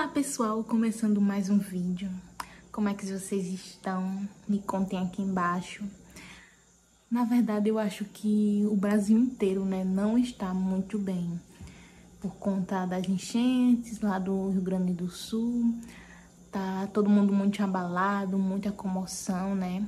pessoal, começando mais um vídeo. Como é que vocês estão? Me contem aqui embaixo. Na verdade, eu acho que o Brasil inteiro, né, não está muito bem. Por conta das enchentes lá do Rio Grande do Sul. Tá todo mundo muito abalado, muita comoção, né?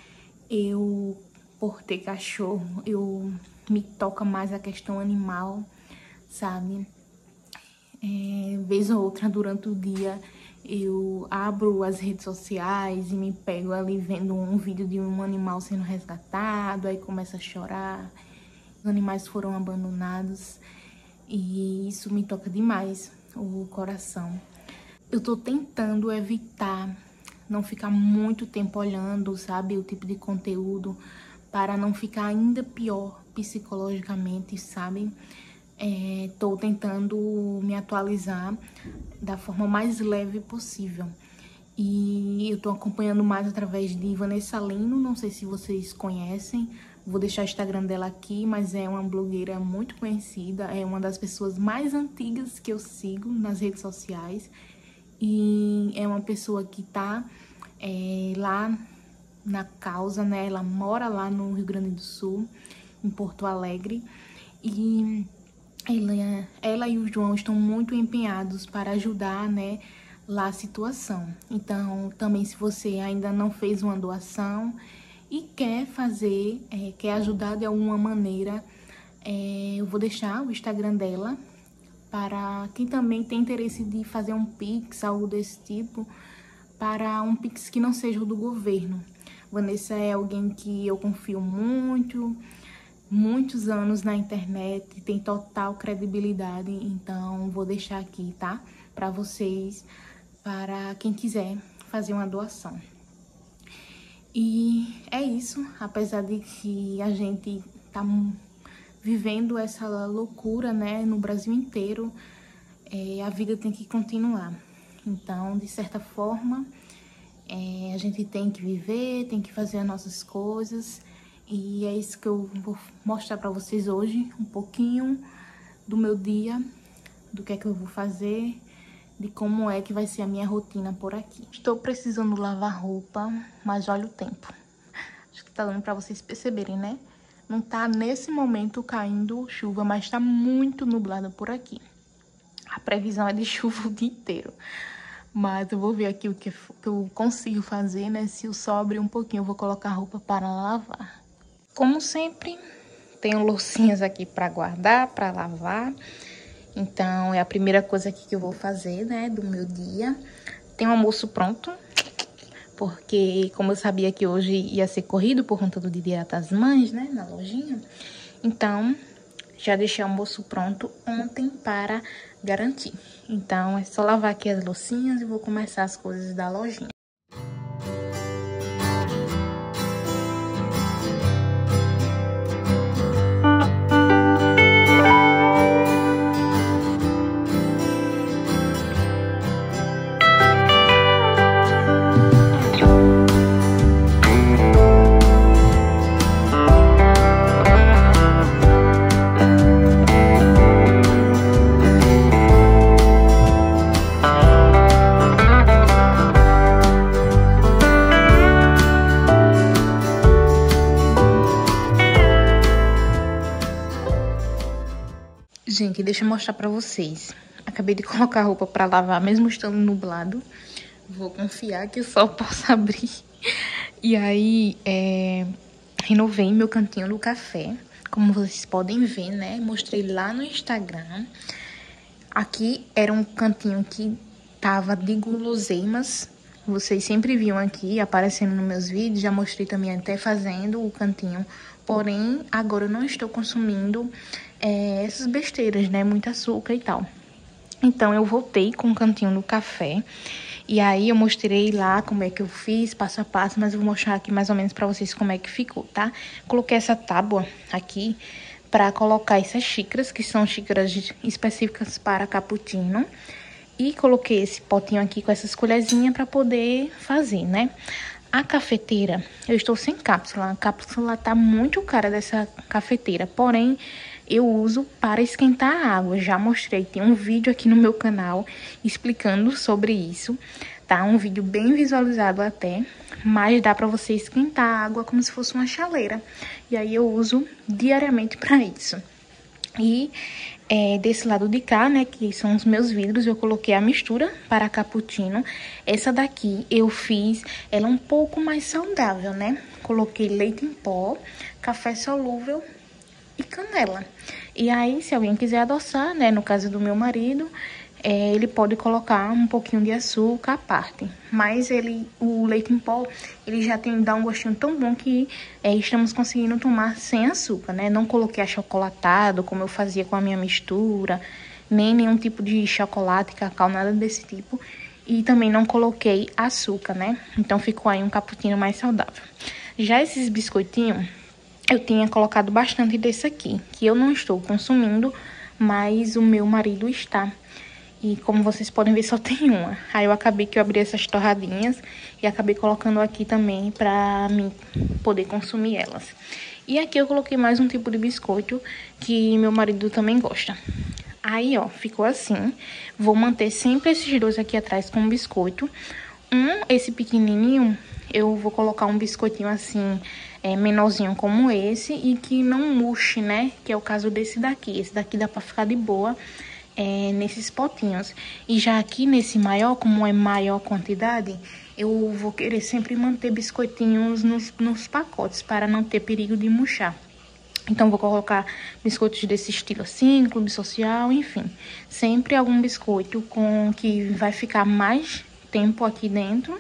Por ter cachorro, me toca mais a questão animal, sabe? Vez ou outra durante o dia eu abro as redes sociais e me pego ali vendo um vídeo de um animal sendo resgatado, aí começa a chorar. Os animais foram abandonados e isso me toca demais o coração. Eu tô tentando evitar não ficar muito tempo olhando, sabe, o tipo de conteúdo, para não ficar ainda pior psicologicamente, sabe? Tô tentando me atualizar da forma mais leve possível. E eu tô acompanhando mais através de Vanessa Lino, não sei se vocês conhecem, vou deixar o Instagram dela aqui, mas é uma blogueira muito conhecida, é uma das pessoas mais antigas que eu sigo nas redes sociais. E é uma pessoa que tá lá na causa, né? Ela mora lá no Rio Grande do Sul, em Porto Alegre. E ela e o João estão muito empenhados para ajudar, né, lá a situação. Então, também se você ainda não fez uma doação e quer fazer, quer ajudar de alguma maneira, eu vou deixar o Instagram dela para quem também tem interesse de fazer um Pix, algo desse tipo, para um Pix que não seja o do governo. Vanessa é alguém que eu confio muito, muitos anos na internet, tem total credibilidade, então vou deixar aqui, tá? Para vocês, para quem quiser fazer uma doação. E é isso, apesar de que a gente tá vivendo essa loucura, né, no Brasil inteiro, a vida tem que continuar. Então, de certa forma, a gente tem que viver, tem que fazer as nossas coisas. E é isso que eu vou mostrar pra vocês hoje, um pouquinho do meu dia, do que é que eu vou fazer, de como é que vai ser a minha rotina por aqui. Estou precisando lavar roupa, mas olha o tempo. Acho que tá dando pra vocês perceberem, né? Não tá nesse momento caindo chuva, mas tá muito nublado por aqui. A previsão é de chuva o dia inteiro. Mas eu vou ver aqui o que eu consigo fazer, né? Se eu sobre um pouquinho, eu vou colocar a roupa para lavar. Como sempre, tenho loucinhas aqui para guardar, para lavar. Então, é a primeira coisa aqui que eu vou fazer, né, do meu dia. Tem um almoço pronto, porque como eu sabia que hoje ia ser corrido por conta do Dia das Mães, né, na lojinha. Então, já deixei o almoço pronto ontem para garantir. Então, é só lavar aqui as loucinhas e vou começar as coisas da lojinha. Gente, deixa eu mostrar pra vocês. Acabei de colocar a roupa pra lavar, mesmo estando nublado. Vou confiar que o sol possa abrir. E aí, renovei meu cantinho do café. Como vocês podem ver, né? Mostrei lá no Instagram. Aqui era um cantinho que tava de guloseimas. Vocês sempre viam aqui, aparecendo nos meus vídeos. Já mostrei também até fazendo o cantinho. Porém, agora eu não estou consumindo essas besteiras, né? Muito açúcar e tal. Então, eu voltei com o cantinho do café. E aí, eu mostrei lá como é que eu fiz, passo a passo. Mas eu vou mostrar aqui mais ou menos pra vocês como é que ficou, tá? Coloquei essa tábua aqui pra colocar essas xícaras, que são xícaras específicas para cappuccino. E coloquei esse potinho aqui com essas colherzinhas pra poder fazer, né? A cafeteira, eu estou sem cápsula. A cápsula tá muito cara dessa cafeteira. Porém, eu uso para esquentar a água. Já mostrei, tem um vídeo aqui no meu canal explicando sobre isso, tá? Um vídeo bem visualizado até, mas dá para você esquentar a água como se fosse uma chaleira. E aí eu uso diariamente para isso. E desse lado de cá, né, que são os meus vidros, eu coloquei a mistura para cappuccino. Essa daqui eu fiz, ela é um pouco mais saudável, né? Coloquei leite em pó, café solúvel e canela. E aí, se alguém quiser adoçar, né, no caso do meu marido, ele pode colocar um pouquinho de açúcar à parte. Mas o leite em pó, ele já dá um gostinho tão bom que estamos conseguindo tomar sem açúcar, né? Não coloquei achocolatado, como eu fazia com a minha mistura, nem nenhum tipo de chocolate, cacau, nada desse tipo. E também não coloquei açúcar, né? Então ficou aí um cappuccino mais saudável. Já esses biscoitinhos, eu tinha colocado bastante desse aqui, que eu não estou consumindo, mas o meu marido está. E como vocês podem ver, só tem uma. Aí eu abri essas torradinhas e acabei colocando aqui também pra mim poder consumir elas. E aqui eu coloquei mais um tipo de biscoito que meu marido também gosta. Aí, ó, ficou assim. Vou manter sempre esses dois aqui atrás com biscoito. Esse pequenininho, eu vou colocar um biscoitinho assim, menorzinho como esse e que não murche, né? Que é o caso desse daqui. Esse daqui dá pra ficar de boa. Nesses potinhos. E já aqui nesse maior, como é maior quantidade, eu vou querer sempre manter biscoitinhos nos pacotes, para não ter perigo de murchar. Então, vou colocar biscoitos desse estilo assim, clube social, enfim. Sempre algum biscoito que vai ficar mais tempo aqui dentro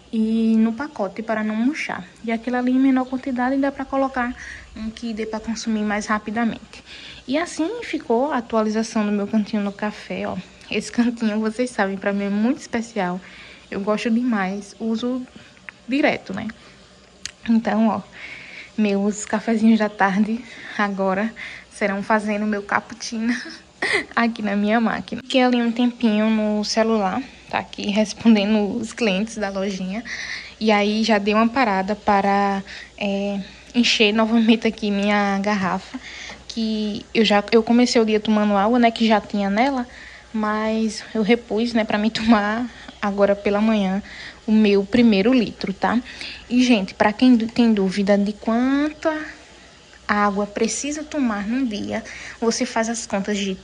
e no pacote para não murchar. E aquele ali em menor quantidade dá para colocar um que dê para consumir mais rapidamente. E assim ficou a atualização do meu cantinho no café, ó. Esse cantinho, vocês sabem, para mim é muito especial. Eu gosto demais, uso direto, né? Então, ó, meus cafezinhos da tarde agora serão fazendo meu cappuccino aqui na minha máquina. Fiquei ali um tempinho no celular, tá aqui respondendo os clientes da lojinha. E aí já dei uma parada para encher novamente aqui minha garrafa. Que eu comecei o dia tomando água, né, que já tinha nela, mas eu repus, né, para mim tomar agora pela manhã o meu primeiro litro, tá? E, gente, para quem tem dúvida de quanta água precisa tomar num dia, você faz as contas de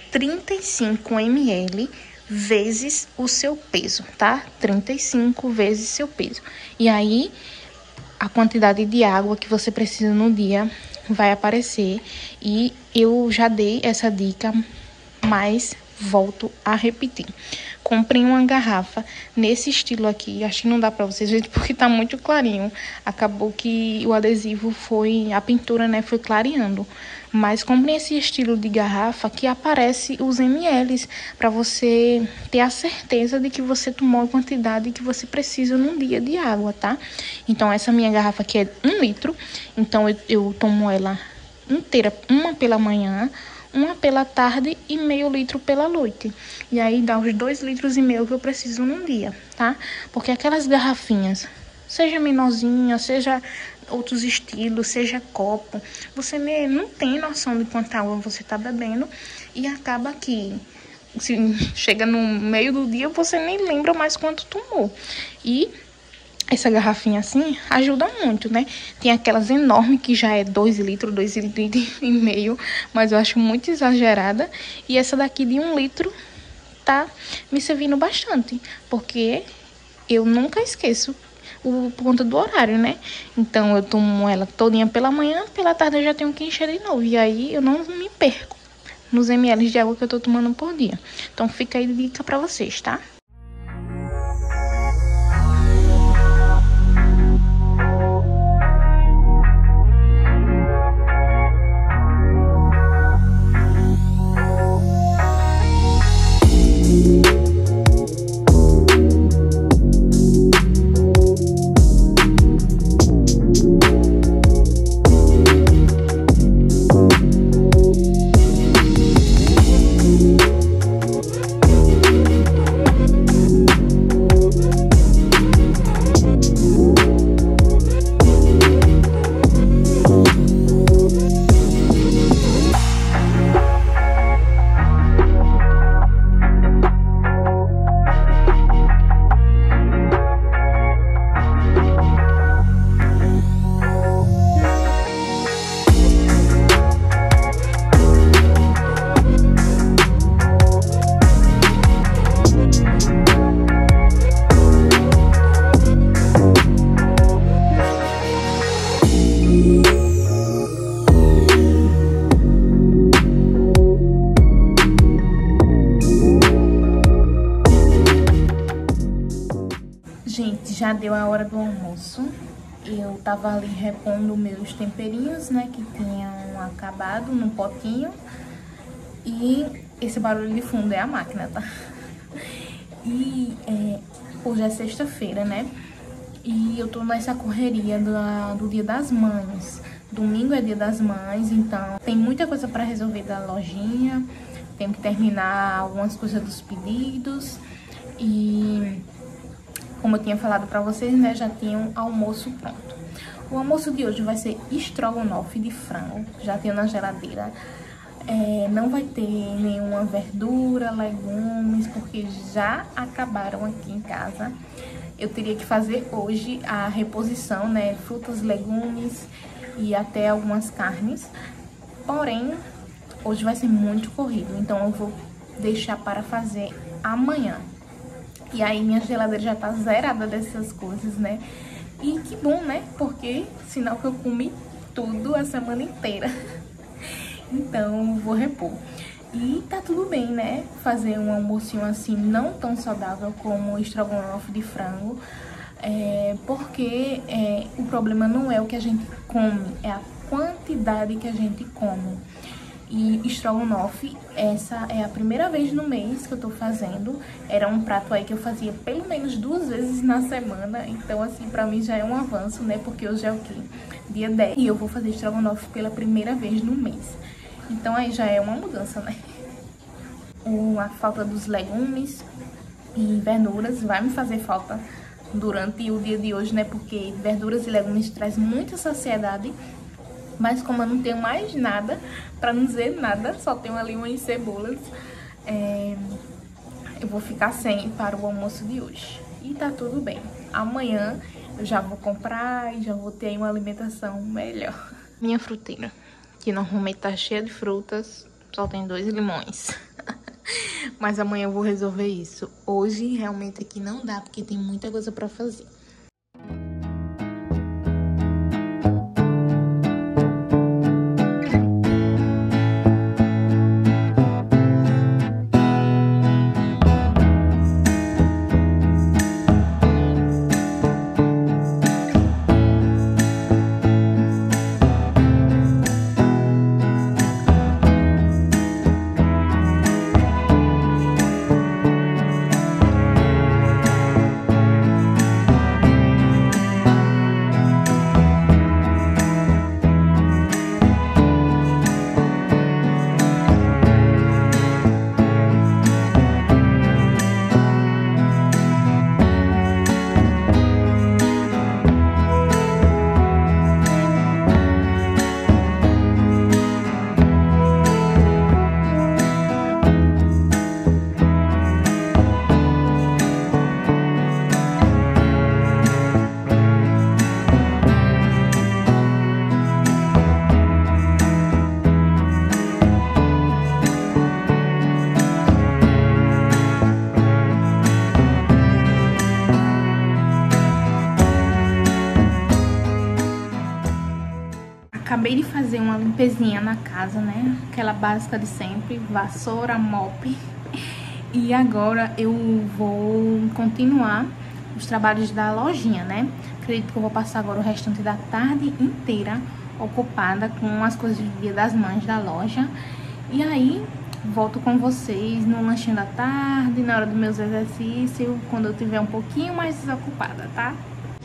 35 ml vezes o seu peso, tá? 35 vezes seu peso. E aí, a quantidade de água que você precisa no dia vai aparecer. E eu já dei essa dica, mas volto a repetir. Comprei uma garrafa nesse estilo aqui. Acho que não dá pra vocês verem porque tá muito clarinho. Acabou que o adesivo a pintura, né, foi clareando. Mas comprei esse estilo de garrafa que aparece os ml para você ter a certeza de que você tomou a quantidade que você precisa num dia de água, tá? Então, essa minha garrafa aqui é 1 litro. Então, eu tomo ela inteira, uma pela manhã, uma pela tarde e meio litro pela noite. E aí dá os 2,5 litros que eu preciso num dia, tá? Porque aquelas garrafinhas, seja menorzinha, seja outros estilos, seja copo, você não tem noção de quanta água você tá bebendo e acaba que se chega no meio do dia você nem lembra mais quanto tomou. E essa garrafinha assim ajuda muito, né? Tem aquelas enormes que já é 2 litros, 2,5 litros, mas eu acho muito exagerada. E essa daqui de 1 litro tá me servindo bastante, porque eu nunca esqueço por conta do horário, né? Então eu tomo ela todinha pela manhã, pela tarde eu já tenho que encher de novo. E aí eu não me perco nos ml de água que eu tô tomando por dia. Então fica aí dica pra vocês, tá? Gente, já deu a hora do almoço. Eu tava ali repondo meus temperinhos, né, que tinham acabado no potinho. E esse barulho de fundo é a máquina, tá? E hoje é sexta-feira, né? E eu tô nessa correria do Dia das Mães. Domingo é Dia das Mães, então tem muita coisa pra resolver da lojinha. Tenho que terminar algumas coisas dos pedidos. E como eu tinha falado pra vocês, né, já tinha um almoço pronto. O almoço de hoje vai ser estrogonofe de frango. Já tenho na geladeira. Não vai ter nenhuma verdura, legumes, porque já acabaram aqui em casa. Eu teria que fazer hoje a reposição, né, frutas, legumes e até algumas carnes. Porém, hoje vai ser muito corrido, então eu vou deixar para fazer amanhã. E aí minha geladeira já tá zerada dessas coisas, né? E que bom, né? Porque sinal que eu comi tudo a semana inteira. Então, vou repor. E tá tudo bem, né? Fazer um almocinho assim, não tão saudável como o estrogonofe de frango. Porque o problema não é o que a gente come, é a quantidade que a gente come. E estrogonofe, essa é a primeira vez no mês que eu tô fazendo. Era um prato aí que eu fazia pelo menos 2 vezes na semana. Então, assim, pra mim já é um avanço, né? Porque hoje é o quê? Dia 10. E eu vou fazer estrogonofe pela primeira vez no mês. Então aí já é uma mudança, né? A falta dos legumes e verduras vai me fazer falta durante o dia de hoje, né? Porque verduras e legumes traz muita saciedade. Mas como eu não tenho mais nada, pra não dizer nada, só tenho ali umas cebolas, eu vou ficar sem para o almoço de hoje. E tá tudo bem. Amanhã eu já vou comprar e já vou ter aí uma alimentação melhor. Minha fruteira, que normalmente tá cheia de frutas, só tem 2 limões. Mas amanhã eu vou resolver isso. Hoje realmente aqui não dá, porque tem muita coisa pra fazer. Acabei de fazer uma limpezinha na casa, né? Aquela básica de sempre, vassoura, mop. E agora eu vou continuar os trabalhos da lojinha, né? Acredito que eu vou passar agora o restante da tarde inteira ocupada com as coisas do Dia das Mães da loja. E aí, volto com vocês no lanchinho da tarde, na hora dos meus exercícios, quando eu tiver um pouquinho mais desocupada, tá?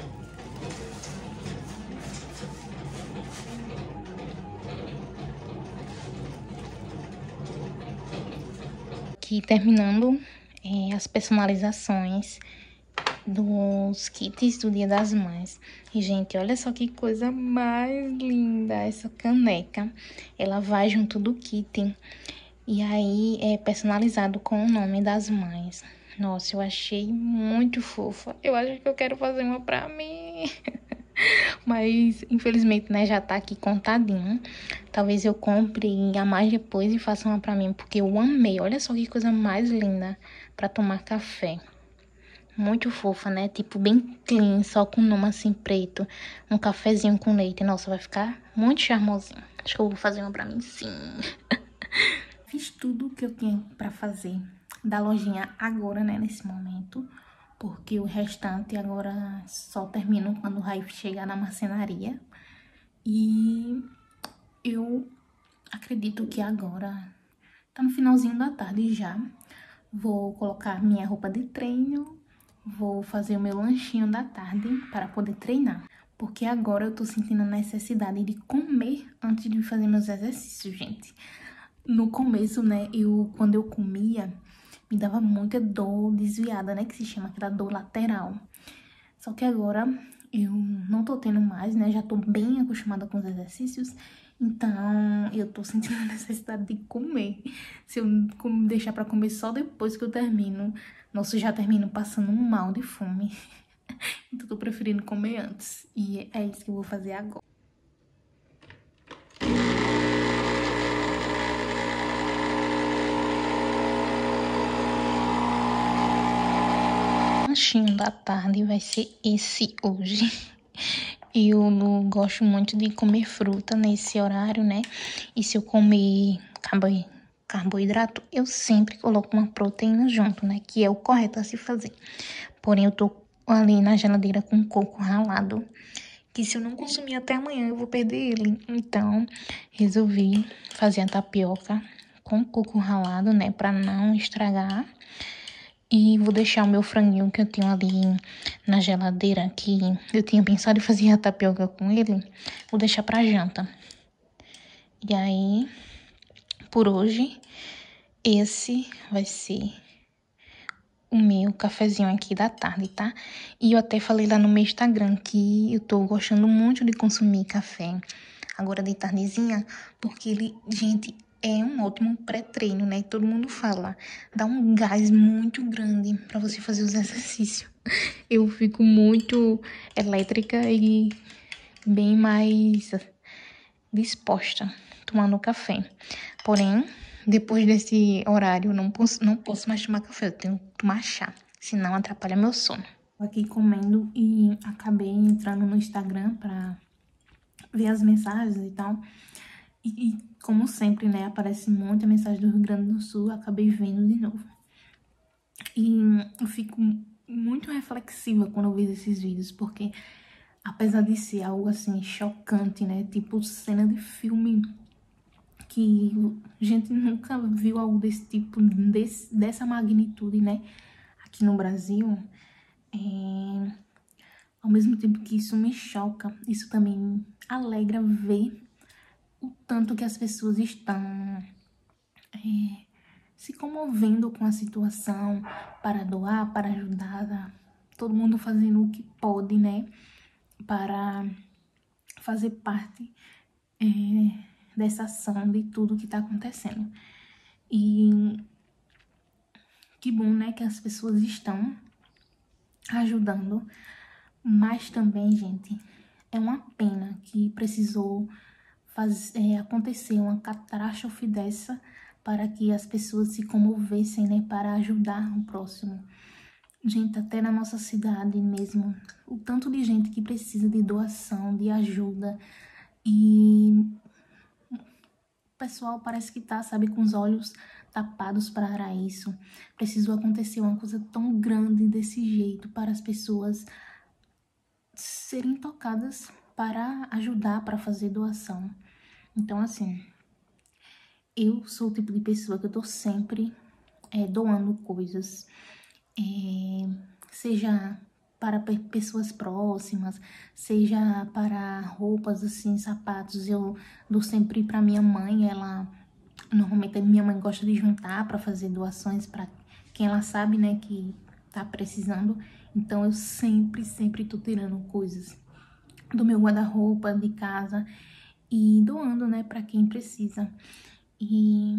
Aqui terminando as personalizações dos kits do Dia das Mães. E, gente, olha só que coisa mais linda essa caneca. Ela vai junto do kit. E aí é personalizado com o nome das mães. Nossa, eu achei muito fofa. Eu acho que eu quero fazer uma pra mim. Mas, infelizmente, né, já tá aqui contadinho. Talvez eu compre a mais depois e faça uma pra mim, porque eu amei. Olha só que coisa mais linda pra tomar café. Muito fofa, né? Tipo, bem clean, só com nome assim preto. Um cafezinho com leite. Nossa, vai ficar muito charmosinho. Acho que eu vou fazer uma pra mim, sim. Fiz tudo o que eu tinha pra fazer da lojinha agora, né, nesse momento. porque o restante agora só termino quando o Raif chegar na marcenaria. E eu acredito que agora tá no finalzinho da tarde já. Vou colocar minha roupa de treino, vou fazer o meu lanchinho da tarde para poder treinar. Porque agora eu tô sentindo a necessidade de comer antes de fazer meus exercícios, gente. No começo, né, quando eu comia, me dava muita dor desviada, né, que se chama aquela dor lateral. Só que agora eu não tô tendo mais, né, já tô bem acostumada com os exercícios, então eu tô sentindo a necessidade de comer. Se eu deixar pra comer só depois que eu termino, nossa, eu já termino passando um mal de fome. Então eu tô preferindo comer antes, e é isso que eu vou fazer agora. O lanchinho da tarde vai ser esse hoje. Eu não gosto muito de comer fruta nesse horário, né? E se eu comer carboidrato, eu sempre coloco uma proteína junto, né? Que é o correto a se fazer. Porém, eu tô ali na geladeira com coco ralado, que se eu não consumir até amanhã, eu vou perder ele. Então, resolvi fazer a tapioca com coco ralado, né? Pra não estragar. E vou deixar o meu franguinho que eu tenho ali na geladeira, que eu tinha pensado em fazer a tapioca com ele, vou deixar pra janta. E aí, por hoje, esse vai ser o meu cafezinho aqui da tarde, tá? E eu até falei lá no meu Instagram que eu tô gostando muito de consumir café agora de tardezinha, porque ele, gente, é um ótimo pré-treino, né? Todo mundo fala, dá um gás muito grande pra você fazer os exercícios. Eu fico muito elétrica e bem mais disposta tomando café. Porém, depois desse horário, eu não posso mais tomar café, eu tenho que tomar chá, senão atrapalha meu sono. Tô aqui comendo e acabei entrando no Instagram pra ver as mensagens e tal. E como sempre, né, aparece muita mensagem do Rio Grande do Sul, acabei vendo de novo. E eu fico muito reflexiva quando eu vejo esses vídeos, porque apesar de ser algo assim chocante, né, tipo cena de filme, que a gente nunca viu algo desse tipo, dessa magnitude, né, aqui no Brasil, ao mesmo tempo que isso me choca, isso também me alegra ver o tanto que as pessoas estão se comovendo com a situação para doar, para ajudar, todo mundo fazendo o que pode, né, para fazer parte dessa ação, de tudo que tá acontecendo. E que bom, né, que as pessoas estão ajudando, mas também, gente, é uma pena que precisou acontecer uma catástrofe dessa para que as pessoas se comovessem, né, para ajudar o próximo. Gente, até na nossa cidade mesmo, o tanto de gente que precisa de doação, de ajuda, e o pessoal parece que tá, sabe, com os olhos tapados para isso. Precisou acontecer uma coisa tão grande desse jeito para as pessoas serem tocadas para ajudar, para fazer doação. Então, assim, eu sou o tipo de pessoa que eu tô sempre doando coisas, seja para pessoas próximas, seja para roupas, assim, sapatos. Eu dou sempre para minha mãe, normalmente a minha mãe gosta de juntar para fazer doações para quem ela sabe, né, que tá precisando. Então eu sempre tô tirando coisas do meu guarda-roupa de casa e doando, né, para quem precisa. E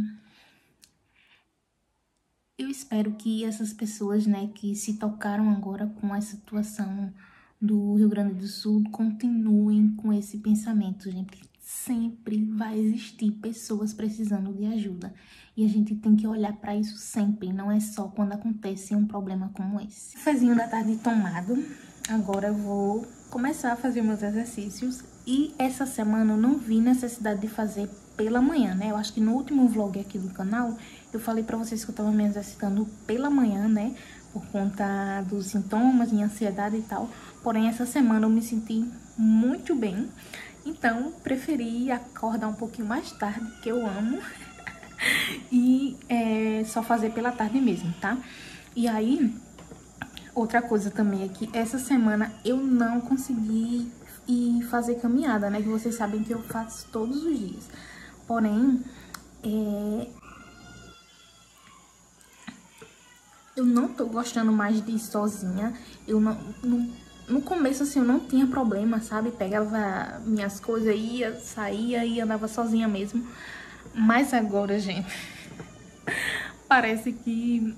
eu espero que essas pessoas, né, que se tocaram agora com essa situação do Rio Grande do Sul, continuem com esse pensamento, gente. Sempre vai existir pessoas precisando de ajuda. E a gente tem que olhar para isso sempre, não é só quando acontece um problema como esse. Cafezinho da tarde tomado. Agora eu vou começar a fazer meus exercícios. E essa semana eu não vi necessidade de fazer pela manhã, né? Eu acho que no último vlog aqui do canal, eu falei pra vocês que eu tava me exercitando pela manhã, né? por conta dos sintomas, minha ansiedade e tal. Porém, essa semana eu me senti muito bem, então preferi acordar um pouquinho mais tarde, que eu amo, e só fazer pela tarde mesmo, tá? E aí, outra coisa também é que essa semana eu não consegui ir fazer caminhada, né? Que vocês sabem que eu faço todos os dias. Porém, eu não tô gostando mais de ir sozinha. Eu no começo, assim, eu não tinha problema, sabe? Pegava minhas coisas, ia, saía e andava sozinha mesmo. Mas agora, gente, parece que...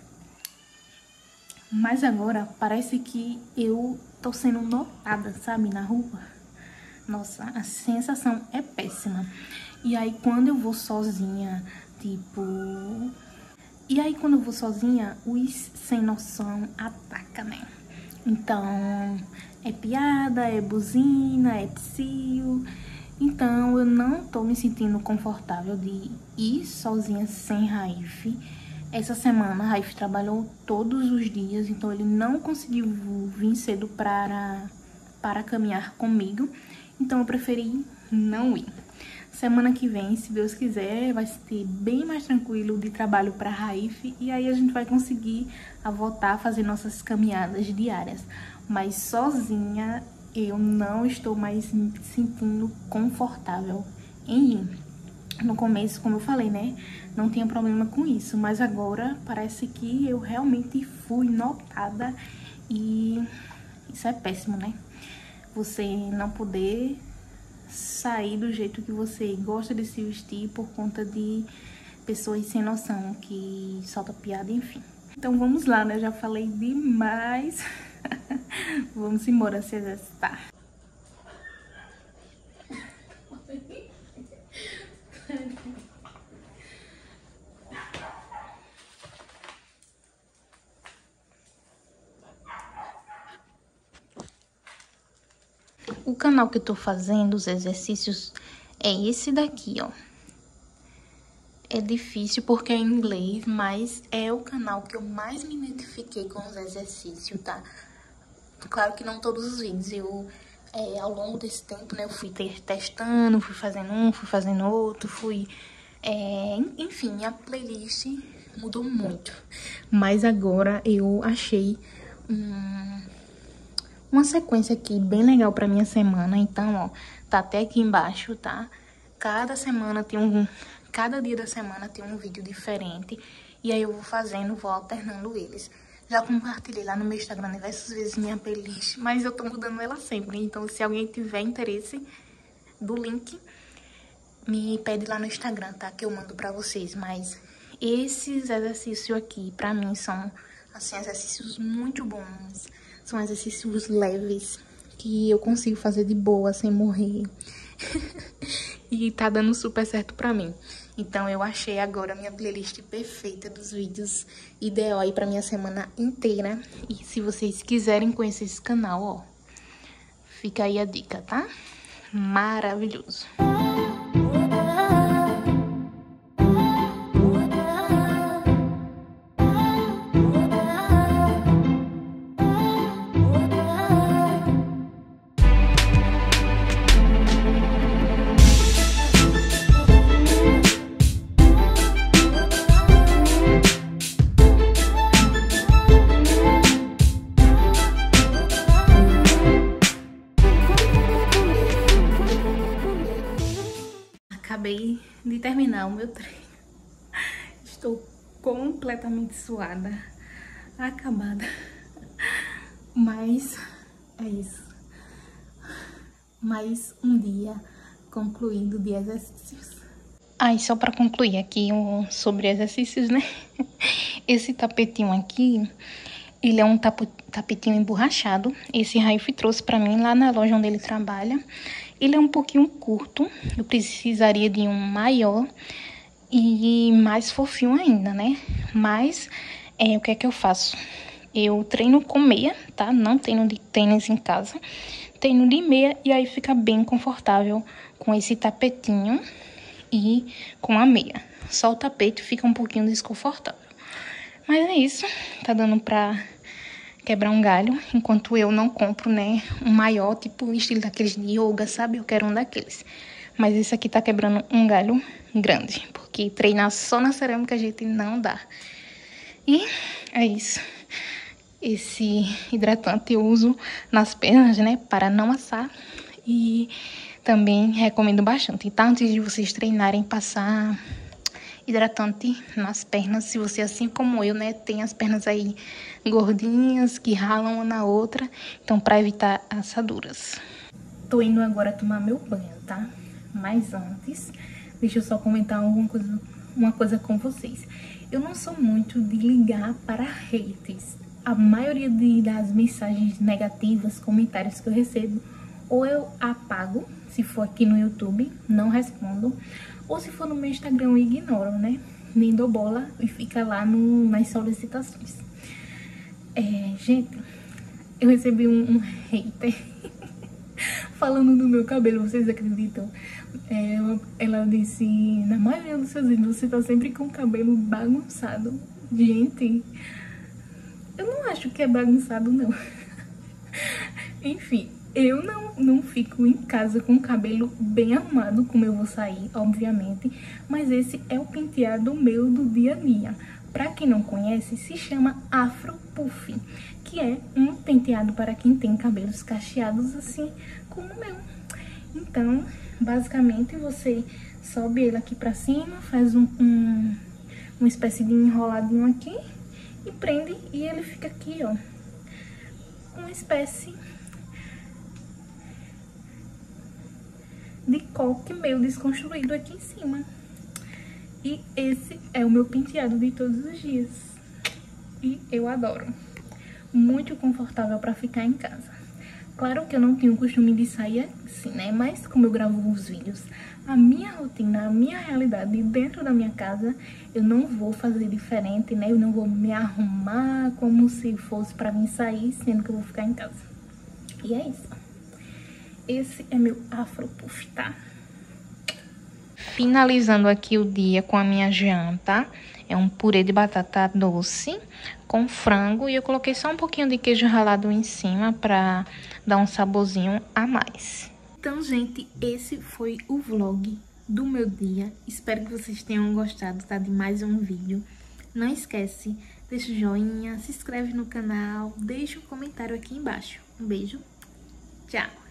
Mas agora parece que eu tô sendo notada, sabe? Na rua. Nossa, a sensação é péssima. E aí, quando eu vou sozinha, tipo... E aí, quando eu vou sozinha, os sem noção ataca, né? Então, é piada, é buzina, é psio. Então, eu não tô me sentindo confortável de ir sozinha sem Raif. Essa semana, Raif trabalhou todos os dias, então ele não conseguiu vir cedo para caminhar comigo. Então, eu preferi não ir. Semana que vem, se Deus quiser, vai ser bem mais tranquilo de trabalho para Raif. E aí a gente vai conseguir voltar a fazer nossas caminhadas diárias. Mas sozinha, eu não estou mais me sentindo confortável em ir. No começo, como eu falei, né, não tinha problema com isso. Mas agora parece que eu realmente fui notada. E isso é péssimo, né? Você não poder sair do jeito que você gosta de se vestir por conta de pessoas sem noção que soltam piada, enfim. Então vamos lá, né? Já falei demais. Vamos embora se exercitar. O canal que eu tô fazendo os exercícios é esse daqui, ó. É difícil porque é em inglês, mas é o canal que eu mais me identifiquei com os exercícios, tá? Claro que não todos os vídeos. Ao longo desse tempo, né, eu fui testando, fui fazendo um, fui fazendo outro, enfim, a playlist mudou muito. Mas agora eu achei uma sequência aqui bem legal pra minha semana. Então, ó, tá até aqui embaixo, tá? Cada dia da semana tem um vídeo diferente. E aí eu vou fazendo, vou alternando eles. Já compartilhei lá no meu Instagram diversas vezes minha playlist, mas eu tô mudando ela sempre. Então, se alguém tiver interesse do link, me pede lá no Instagram, tá? Que eu mando pra vocês. Mas esses exercícios aqui, pra mim, são, assim, exercícios muito bons. São exercícios leves, que eu consigo fazer de boa, sem morrer. E tá dando super certo pra mim. Então, eu achei agora a minha playlist perfeita dos vídeos, ideal aí pra minha semana inteira. E se vocês quiserem conhecer esse canal, ó, fica aí a dica, tá? Maravilhoso! Acabei de terminar o meu treino. Estou completamente suada, acabada. Mas é isso. Mais um dia concluído de exercícios. E só para concluir aqui sobre exercícios, né? Esse tapetinho aqui, ele é um tapetinho emborrachado. Esse Raif trouxe para mim lá na loja onde ele trabalha. Ele é um pouquinho curto, eu precisaria de um maior e mais fofinho ainda, né? Mas, o que é que eu faço? Eu treino com meia, tá? Não treino de tênis em casa. Treino de meia e aí fica bem confortável com esse tapetinho e com a meia. Só o tapete fica um pouquinho desconfortável. Mas é isso, tá dando pra quebrar um galho, enquanto eu não compro, né, um maior, tipo estilo daqueles de yoga, sabe? Eu quero um daqueles. Mas esse aqui tá quebrando um galho grande, porque treinar só na cerâmica a gente não dá. E é isso. Esse hidratante eu uso nas pernas, né, para não assar. E também recomendo bastante, tá? Antes de vocês treinarem, passar hidratante nas pernas. Se você, assim como eu, né, tem as pernas aí gordinhas, que ralam uma na outra. Então, para evitar assaduras. Tô indo agora tomar meu banho, tá? Mas antes, deixa eu só comentar uma coisa com vocês. Eu não sou muito de ligar para haters. A maioria das mensagens negativas, comentários que eu recebo, ou eu apago, se for aqui no YouTube, não respondo, ou se for no meu Instagram eu ignoro, né? Nem dou bola e fica lá nas solicitações. Gente, eu recebi um hater falando do meu cabelo, vocês acreditam? Ela disse, na maioria dos seus vídeos você tá sempre com o cabelo bagunçado. Gente, eu não acho que é bagunçado, não. Enfim, eu não fico em casa com o cabelo bem arrumado, como eu vou sair, obviamente. Mas esse é o penteado meu do dia a dia. Pra quem não conhece, se chama Afro Puff, que é um penteado para quem tem cabelos cacheados assim como o meu. Então, basicamente, você sobe ele aqui pra cima, faz uma espécie de enroladinho aqui e prende, e ele fica aqui, ó, uma espécie de coque meio desconstruído aqui em cima. E esse é o meu penteado de todos os dias. E eu adoro. Muito confortável pra ficar em casa. Claro que eu não tenho o costume de sair assim, né? Mas como eu gravo os vídeos, a minha rotina, a minha realidade dentro da minha casa, eu não vou fazer diferente, né? Eu não vou me arrumar como se fosse pra mim sair, sendo que eu vou ficar em casa. E é isso. Esse é meu Afro Puff, tá? Finalizando aqui o dia com a minha janta, é um purê de batata doce com frango e eu coloquei só um pouquinho de queijo ralado em cima pra dar um saborzinho a mais. Então, gente, esse foi o vlog do meu dia. Espero que vocês tenham gostado, tá? De mais um vídeo. Não esquece, deixa o joinha, se inscreve no canal, deixa um comentário aqui embaixo. Um beijo, tchau!